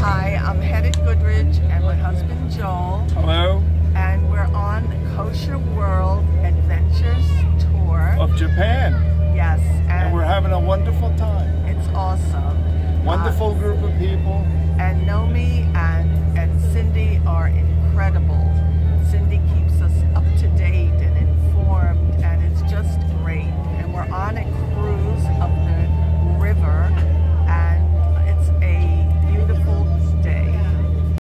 Hi, I'm Hedda and my husband Joel. Hello. And we're on Kosher World Adventures